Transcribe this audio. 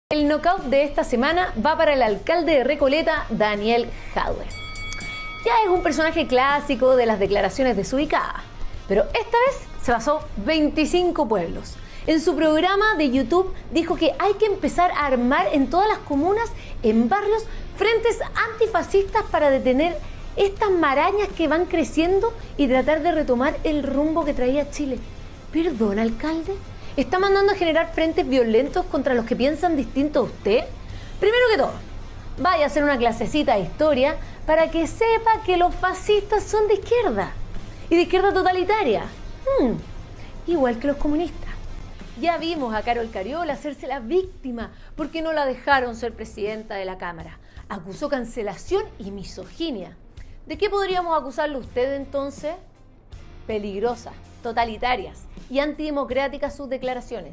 El knockout de esta semana va para el alcalde de Recoleta, Daniel Jadwe. Ya es un personaje clásico de las declaraciones desubicadas, pero esta vez se basó 25 pueblos. En su programa de YouTube dijo que hay que empezar a armar en todas las comunas, en barrios, frentes antifascistas para detener estas marañas que van creciendo y tratar de retomar el rumbo que traía Chile. ¿Perdón, alcalde? ¿Está mandando a generar frentes violentos contra los que piensan distinto a usted? Primero que todo, vaya a hacer una clasecita de historia para que sepa que los fascistas son de izquierda y de izquierda totalitaria. Igual que los comunistas. Ya vimos a Carol Cariola hacerse la víctima porque no la dejaron ser presidenta de la Cámara. Acusó cancelación y misoginia. ¿De qué podríamos acusarlo usted entonces? Peligrosas, totalitarias y antidemocráticas sus declaraciones.